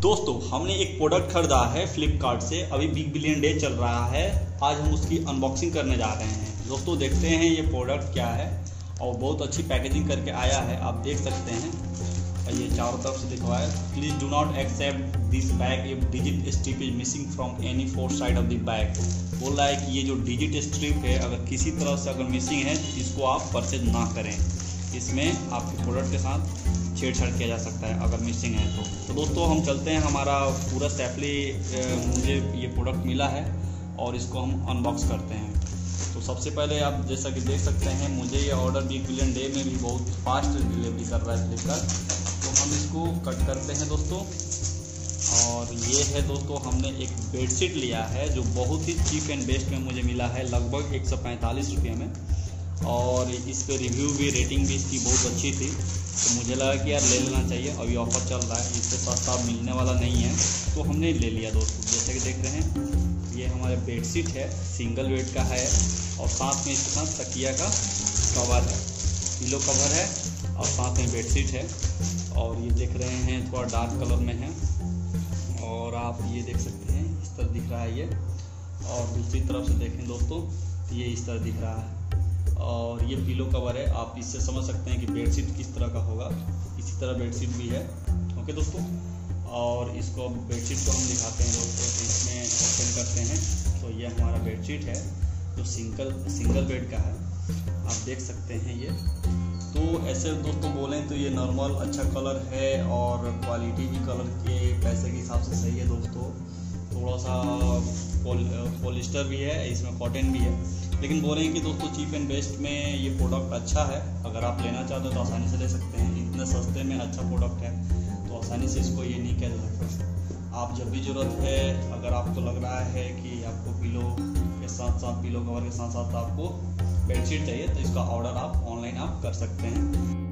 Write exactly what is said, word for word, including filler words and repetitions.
दोस्तों हमने एक प्रोडक्ट खरीदा है फ्लिपकार्ट से। अभी बिग बिलियन डे चल रहा है, आज हम उसकी अनबॉक्सिंग करने जा रहे हैं। दोस्तों देखते हैं ये प्रोडक्ट क्या है, और बहुत अच्छी पैकेजिंग करके आया है, आप देख सकते हैं। और ये चारों तरफ से दिखवा है, please do not accept this bag if digit strip is missing from any four side of the bag. बोल रहा है कि ये जो डिजिट स्ट्रिप है अगर किसी तरह से अगर मिसिंग है तो इसको आप परचेज ना करें। इसमें आपके प्रोडक्ट के साथ छेड़छाड़ किया जा सकता है अगर मिसिंग है तो। तो दोस्तों हम चलते हैं, हमारा पूरा सेफली मुझे ये प्रोडक्ट मिला है और इसको हम अनबॉक्स करते हैं। तो सबसे पहले आप जैसा कि देख सकते हैं, मुझे ये ऑर्डर बिग बिलियन डे में भी बहुत फास्ट डिलीवरी कर रहा है फ्लिपकार्ट। तो हम इसको कट करते हैं दोस्तों। और ये है दोस्तों, हमने एक बेडशीट लिया है जो बहुत ही चीप एंड बेस्ट में मुझे मिला है, लगभग एक सौ पैंतालीस रुपये में। और इस पे रिव्यू भी, रेटिंग भी इसकी बहुत अच्छी थी, तो मुझे लगा कि यार ले लेना चाहिए। अभी ऑफर चल रहा है, इससे सस्ता मिलने वाला नहीं है, तो हमने ले लिया दोस्तों। जैसे कि देख रहे हैं, ये हमारे बेडशीट है, सिंगल बेड का है, और साथ में इसके साथ तकिया का कवर है, पिलो कवर है, और साथ में बेडशीट है। और ये देख रहे हैं थोड़ा डार्क कलर में है, और आप ये देख सकते हैं इस तरह दिख रहा है ये। और दूसरी तरफ से देखें दोस्तों, ये इस तरह दिख रहा है। और ये पिलो कवर है, आप इससे समझ सकते हैं कि बेडशीट किस तरह का होगा। इसी तरह बेडशीट भी है, ओके दोस्तों। और इसको बेडशीट को हम दिखाते हैं दोस्तों, इसमें ओपन करते हैं तो ये हमारा बेडशीट है जो सिंगल सिंगल बेड का है, आप देख सकते हैं ये। तो ऐसे दोस्तों बोलें तो ये नॉर्मल अच्छा कलर है, और क्वालिटी भी कलर के पैसे के हिसाब से सही है दोस्तों। थोड़ा सा पॉल पॉलिस्टर भी है, इसमें कॉटन भी है, लेकिन बोलें कि दोस्तों चीप एंड बेस्ट में ये प्रोडक्ट अच्छा है। अगर आप लेना चाहते हो तो आसानी से ले सकते हैं, इतने सस्ते में अच्छा प्रोडक्ट है, तो आसानी से इसको ये नहीं कह सकते। आप जब भी ज़रूरत है, अगर आपको लग रहा है कि आपको पिलो के साथ साथ, पिलो कवर के साथ साथ आपको बेडशीट चाहिए, तो इसका ऑर्डर आप ऑनलाइन आप कर सकते हैं।